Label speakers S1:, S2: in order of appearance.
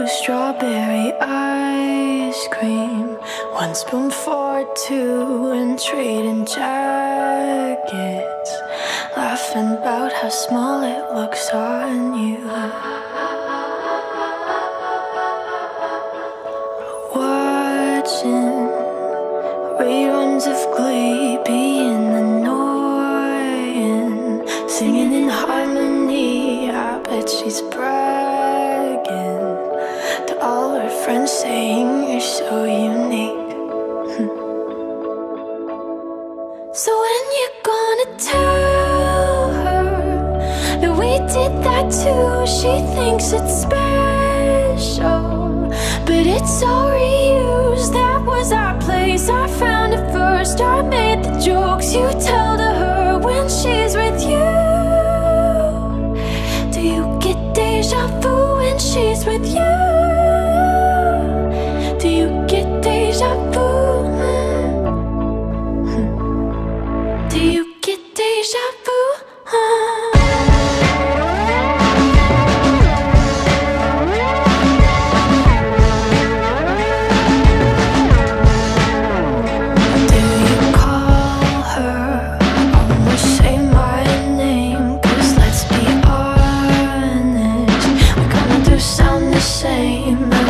S1: strawberry ice cream, 1 spoon for 2, and trading jackets, laughing about how small it looks on you. Watching reruns of Glee, being annoying, singing in harmony. I bet she's bragging to all her friends, saying you're so unique. So when you're gonna tell her that we did that too? She thinks it's special, but it's all reused. That was our place, I found it first. I made the jokes you tell to her when she's with you. Do you get deja vu when she's with you? Do you get deja vu? Do you get deja vu? Same.